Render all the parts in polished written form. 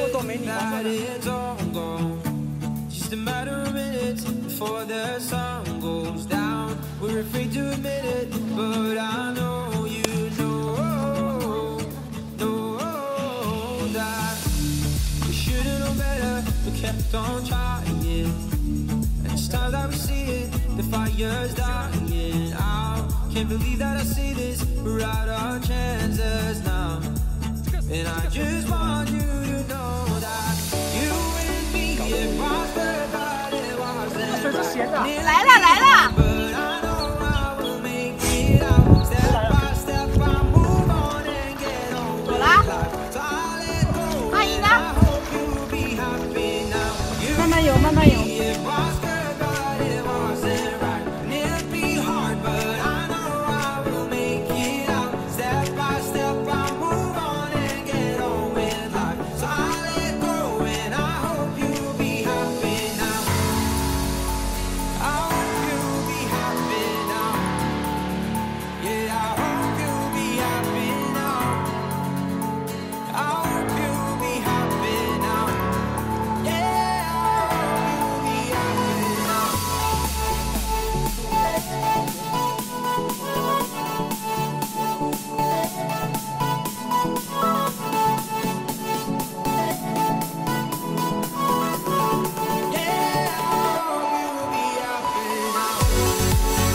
都没你划算的。 Just a matter of minutes before the sun goes down. We're afraid to admit it, but I know you know that we should've known better, but kept on trying. And it's time that we see it, the fire's dying out. Can't believe that I see this, we're out of chances now. And I just want you to know that you and me, it was good, but it wasn't right. 来了来了。 But I know I will make it out. Step by step, I move on and get on with life. So I'll let go, and I hope you'll be happy now. You 慢慢游，慢慢游。 it was good, but it wasn't right. And it'll be hard, but I know I will make it out. Step by step, I move on and get on with life. So I'll let go, and I hope you'll be happy now. I hope you'll be happy now. Yeah, I hope you'll be happy now. I hope you'll be happy now. Yeah, I hope you'll be happy now. Yeah, I hope you'll be happy now.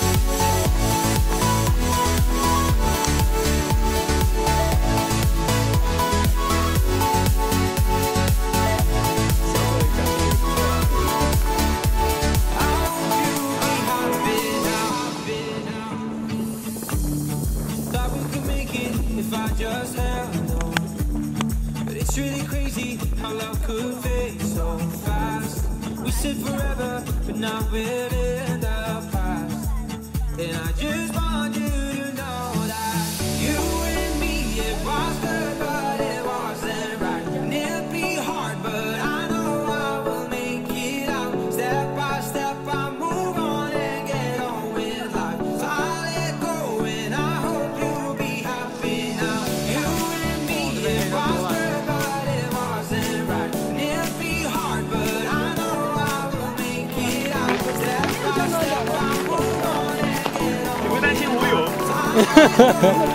I hope you'll be happy now. Thought we could make it if I just held on. But it's really crazy how love could fade so fast. We said forever, but now we're in the past. And I just want you to know that you and me, it was good, but it wasn't right. And it'll be hard, but I know I will make it out. Step by step, I move on and get on with life. So I'll let go, and I hope you'll be happy now. You and me, it was good, but it wasn't right. And it'll be hard, but I know I will make it out. Step by step, I move on and get on. 你会担心我有？ So I'll let go,